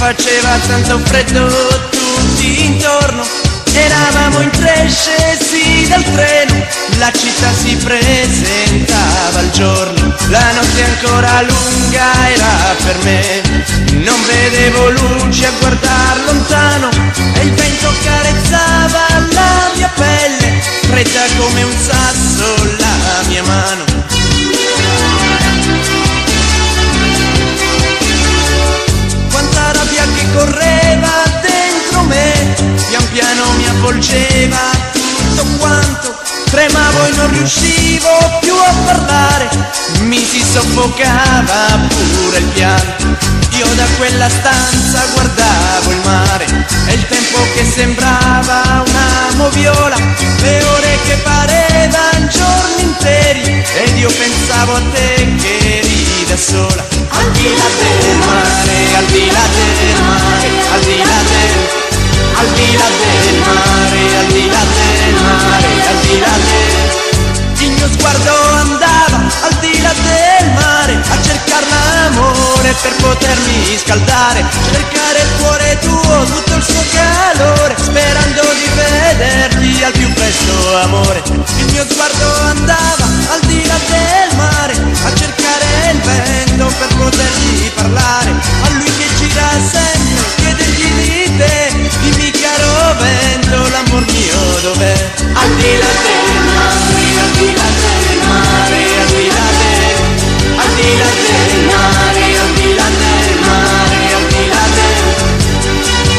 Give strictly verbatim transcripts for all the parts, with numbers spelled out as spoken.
faceva tanto freddo tutti intorno. Eravamo in tre scesi dal treno, la città si presentava al giorno. La notte ancora lunga era per me, non vedevo luci a guardar lontano, e il vento carezzava la mia pelle, fredda come un sasso la mia mano. Quanta rabbia che correva dentro me, pian piano mi avvolgeva tutto quanto, tremavo e non riuscivo più a parlare, mi si soffocava pure il pianto. Io da quella stanza guardavo il mare e il tempo che sembrava una moviola, le ore che parevan giorni interi, ed io pensavo a te che eri da sola. Al di là del mare, al di là del mare, al di là del al di là del mare, al di là del mare, al di là del... Il mio sguardo andava al di là del mare a cercare l'amore per potermi scaldare, cercare il cuore tuo, tutto il suo calore, sperando di vederti al più presto, amore. Il mio sguardo andava al di là del mare a cercare il vento per potergli parlare, a lui che gira sempre, chiedergli di te, dimmi caro vento, l'amor mio dov'è? Al di là del mare, al di là del mare, al di là del, al di là del mare, al di là del mare, al di là del...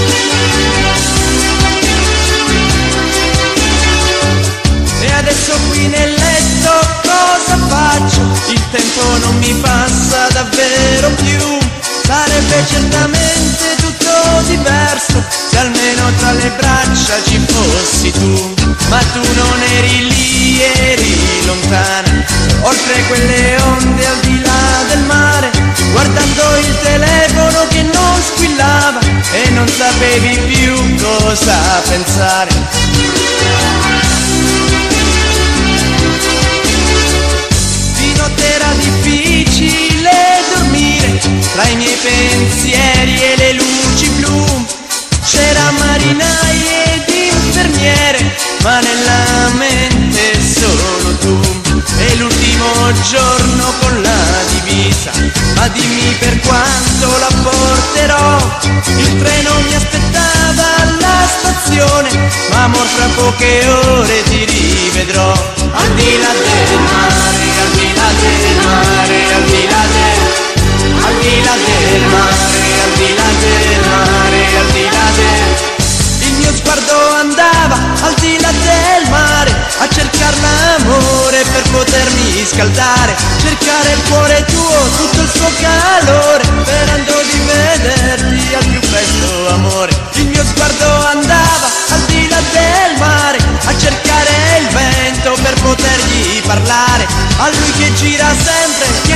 E adesso qui nel letto cosa faccio? Il tempo non mi passa davvero più, sarebbe certamente tutto diverso se almeno tra le braccia ci fossi tu, ma tu non eri lì, eri lontana, oltre quelle onde al di là del mare, guardando il telefono che non squillava e non sapevi più cosa pensare. Di notte era difficile dormire, tra i miei pensieri e le luci blu, c'era marinai ed infermiere, ma nella mente solo tu. E l'ultimo giorno con la divisa, ma dimmi per quanto la porterò, il treno mi aspettava alla stazione, ma amor fra poche ore ti rivedrò. Al di là del mare, al di là del mare, al di là del, al di là del mare, al di là del mare, al di là del... Il mio sguardo andava al di là del mare a cercare l'amore per potermi scaldare, cercare il cuore tuo, tutto il suo calore, sperando di vederti al più presto, amore. Il mio sguardo andava al di là del mare a cercare il vento per potergli parlare, a lui che gira sempre,